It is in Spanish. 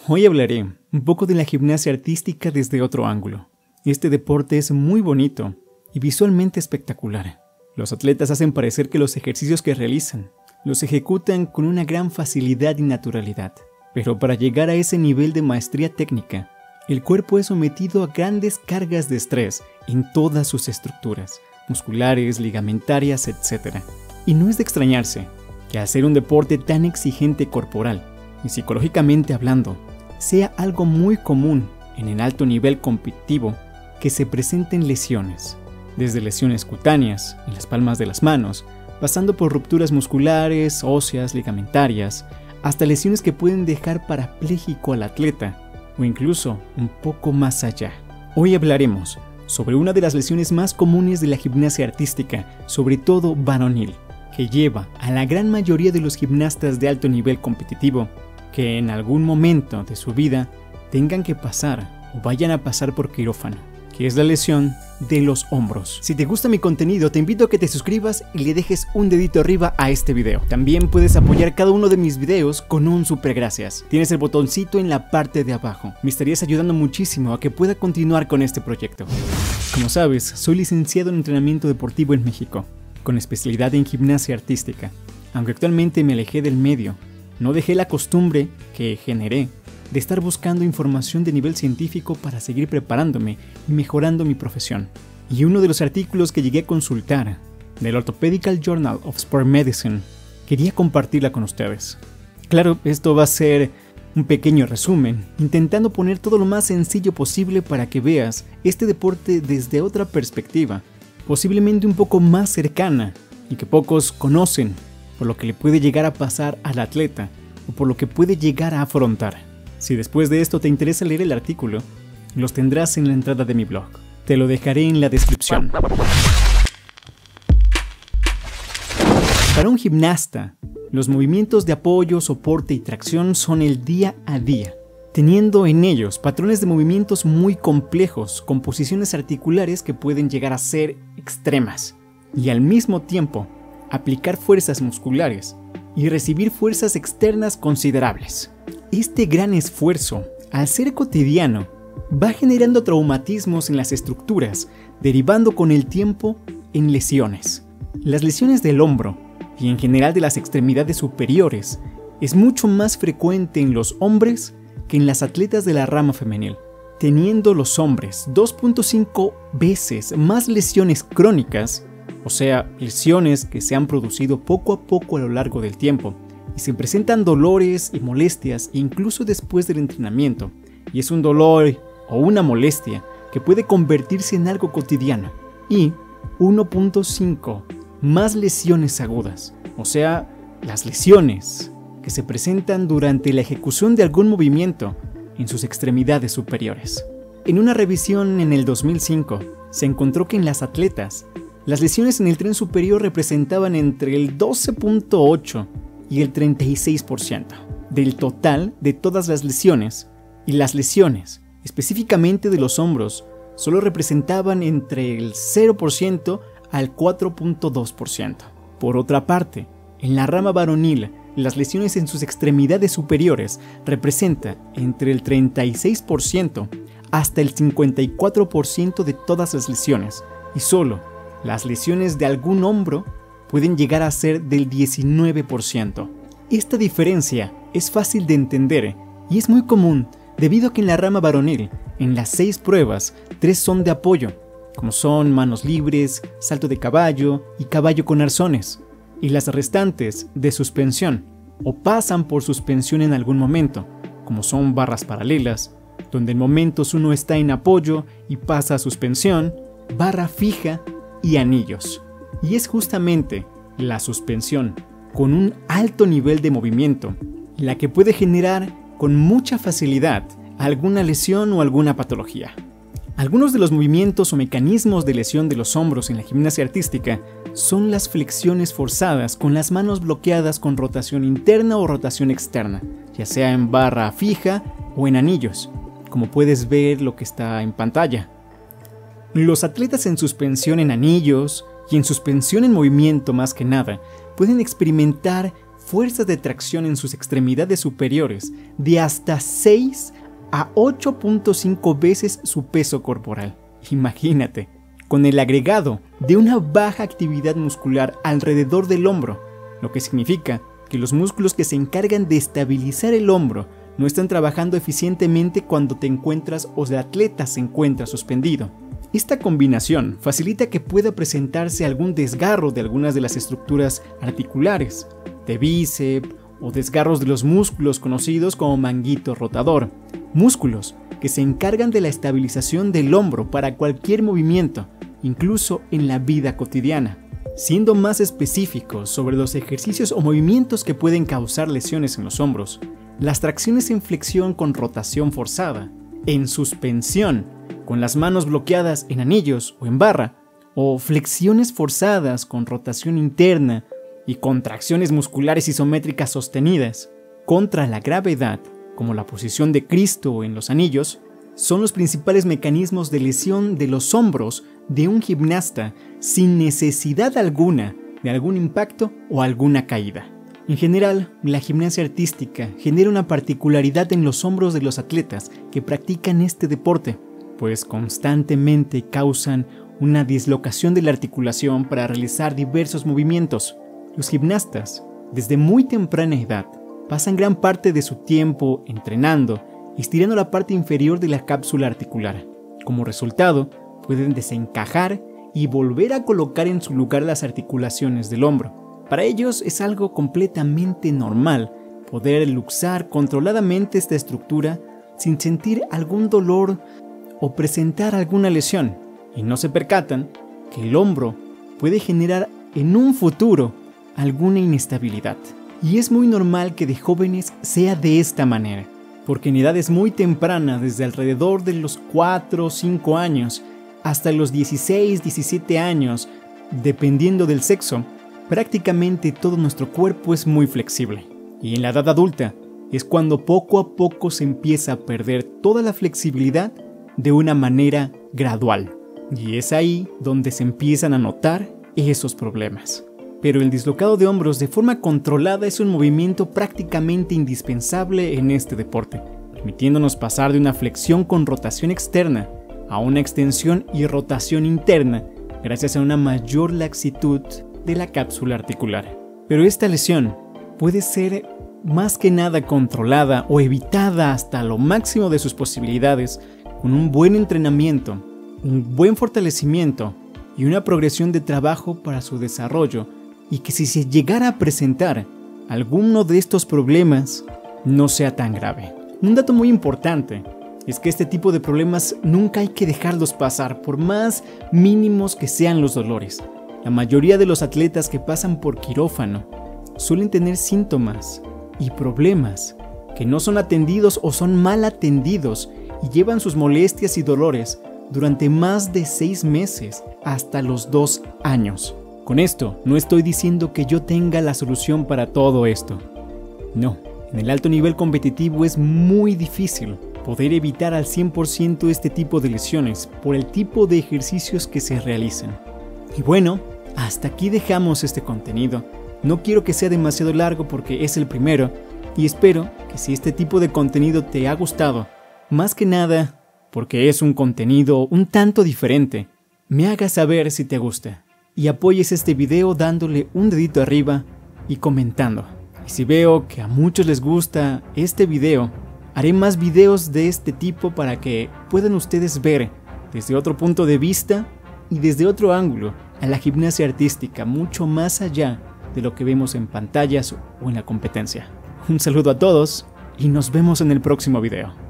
Hoy hablaré un poco de la gimnasia artística desde otro ángulo. Este deporte es muy bonito y visualmente espectacular. Los atletas hacen parecer que los ejercicios que realizan los ejecutan con una gran facilidad y naturalidad. Pero para llegar a ese nivel de maestría técnica, el cuerpo es sometido a grandes cargas de estrés en todas sus estructuras, musculares, ligamentarias, etc. Y no es de extrañarse que al ser un deporte tan exigente corporal y psicológicamente hablando, sea algo muy común en el alto nivel competitivo que se presenten lesiones, desde lesiones cutáneas en las palmas de las manos, pasando por rupturas musculares, óseas, ligamentarias, hasta lesiones que pueden dejar parapléjico al atleta o incluso un poco más allá. Hoy hablaremos sobre una de las lesiones más comunes de la gimnasia artística, sobre todo varonil, que lleva a la gran mayoría de los gimnastas de alto nivel competitivo que en algún momento de su vida tengan que pasar o vayan a pasar por quirófano, que es la lesión de los hombros. Si te gusta mi contenido, te invito a que te suscribas y le dejes un dedito arriba a este video. También puedes apoyar cada uno de mis videos con un super gracias. Tienes el botoncito en la parte de abajo. Me estarías ayudando muchísimo a que pueda continuar con este proyecto. Como sabes, soy licenciado en entrenamiento deportivo en México, con especialidad en gimnasia artística. Aunque actualmente me alejé del medio, no dejé la costumbre que generé de estar buscando información de nivel científico para seguir preparándome y mejorando mi profesión. Y uno de los artículos que llegué a consultar del Orthopedical Journal of Sport Medicine quería compartirla con ustedes. Claro, esto va a ser un pequeño resumen, intentando poner todo lo más sencillo posible para que veas este deporte desde otra perspectiva, posiblemente un poco más cercana y que pocos conocen, por lo que le puede llegar a pasar al atleta o por lo que puede llegar a afrontar. Si después de esto te interesa leer el artículo, los tendrás en la entrada de mi blog. Te lo dejaré en la descripción. Para un gimnasta, los movimientos de apoyo, soporte y tracción son el día a día, teniendo en ellos patrones de movimientos muy complejos, con posiciones articulares que pueden llegar a ser extremas, y al mismo tiempo aplicar fuerzas musculares y recibir fuerzas externas considerables. Este gran esfuerzo, al ser cotidiano, va generando traumatismos en las estructuras, derivando con el tiempo en lesiones. Las lesiones del hombro y en general de las extremidades superiores es mucho más frecuente en los hombres que en las atletas de la rama femenil, teniendo los hombres 2.5 veces más lesiones crónicas, o sea, lesiones que se han producido poco a poco a lo largo del tiempo y se presentan dolores y molestias incluso después del entrenamiento, y es un dolor o una molestia que puede convertirse en algo cotidiano, y 1.5 más lesiones agudas, o sea, las lesiones que se presentan durante la ejecución de algún movimiento en sus extremidades superiores. En una revisión en el 2005 se encontró que en las atletas las lesiones en el tren superior representaban entre el 12.8 y el 36% del total de todas las lesiones, y las lesiones, específicamente de los hombros, solo representaban entre el 0% al 4.2%. Por otra parte, en la rama varonil, las lesiones en sus extremidades superiores representan entre el 36% hasta el 54% de todas las lesiones, y solo las lesiones de algún hombro pueden llegar a ser del 19%. Esta diferencia es fácil de entender y es muy común debido a que en la rama varonil, en las 6 pruebas, 3 son de apoyo, como son manos libres, salto de caballo y caballo con arzones, y las restantes de suspensión, o pasan por suspensión en algún momento, como son barras paralelas, donde en momentos uno está en apoyo y pasa a suspensión, barra fija y anillos. Y es justamente la suspensión con un alto nivel de movimiento la que puede generar con mucha facilidad alguna lesión o alguna patología. Algunos de los movimientos o mecanismos de lesión de los hombros en la gimnasia artística son las flexiones forzadas con las manos bloqueadas con rotación interna o rotación externa, ya sea en barra fija o en anillos, como puedes ver lo que está en pantalla. Los atletas en suspensión en anillos y en suspensión en movimiento más que nada pueden experimentar fuerzas de tracción en sus extremidades superiores de hasta 6 a 8.5 veces su peso corporal. Imagínate, con el agregado de una baja actividad muscular alrededor del hombro, lo que significa que los músculos que se encargan de estabilizar el hombro no están trabajando eficientemente cuando te encuentras o el atleta se encuentra suspendido. Esta combinación facilita que pueda presentarse algún desgarro de algunas de las estructuras articulares, de bíceps o desgarros de los músculos conocidos como manguito rotador, músculos que se encargan de la estabilización del hombro para cualquier movimiento, incluso en la vida cotidiana. Siendo más específicos sobre los ejercicios o movimientos que pueden causar lesiones en los hombros, las tracciones en flexión con rotación forzada, en suspensión, con las manos bloqueadas en anillos o en barra, o flexiones forzadas con rotación interna y contracciones musculares isométricas sostenidas contra la gravedad, como la posición de Cristo en los anillos, son los principales mecanismos de lesión de los hombros de un gimnasta sin necesidad alguna de algún impacto o alguna caída. En general, la gimnasia artística genera una particularidad en los hombros de los atletas que practican este deporte, pues constantemente causan una dislocación de la articulación para realizar diversos movimientos. Los gimnastas, desde muy temprana edad, pasan gran parte de su tiempo entrenando y estirando la parte inferior de la cápsula articular. Como resultado, pueden desencajar y volver a colocar en su lugar las articulaciones del hombro. Para ellos es algo completamente normal poder luxar controladamente esta estructura sin sentir algún dolor o presentar alguna lesión, y no se percatan que el hombro puede generar en un futuro alguna inestabilidad. Y es muy normal que de jóvenes sea de esta manera, porque en edades muy tempranas, desde alrededor de los 4 o 5 años hasta los 16, 17 años, dependiendo del sexo, prácticamente todo nuestro cuerpo es muy flexible. Y en la edad adulta es cuando poco a poco se empieza a perder toda la flexibilidad de una manera gradual. Y es ahí donde se empiezan a notar esos problemas. Pero el dislocado de hombros de forma controlada es un movimiento prácticamente indispensable en este deporte, permitiéndonos pasar de una flexión con rotación externa a una extensión y rotación interna gracias a una mayor laxitud de la cápsula articular. Pero esta lesión puede ser más que nada controlada o evitada hasta lo máximo de sus posibilidades con un buen entrenamiento, un buen fortalecimiento y una progresión de trabajo para su desarrollo, y que si se llegara a presentar alguno de estos problemas no sea tan grave. Un dato muy importante es que este tipo de problemas nunca hay que dejarlos pasar por más mínimos que sean los dolores. La mayoría de los atletas que pasan por quirófano suelen tener síntomas y problemas que no son atendidos o son mal atendidos y llevan sus molestias y dolores durante más de 6 meses hasta los 2 años. Con esto no estoy diciendo que yo tenga la solución para todo esto. No, en el alto nivel competitivo es muy difícil poder evitar al 100% este tipo de lesiones por el tipo de ejercicios que se realizan. Y bueno, hasta aquí dejamos este contenido. No quiero que sea demasiado largo porque es el primero, y espero que si este tipo de contenido te ha gustado, más que nada porque es un contenido un tanto diferente, me hagas saber si te gusta y apoyes este video dándole un dedito arriba y comentando. Y si veo que a muchos les gusta este video, haré más videos de este tipo para que puedan ustedes ver desde otro punto de vista y desde otro ángulo a la gimnasia artística, mucho más allá de lo que vemos en pantallas o en la competencia. Un saludo a todos y nos vemos en el próximo video.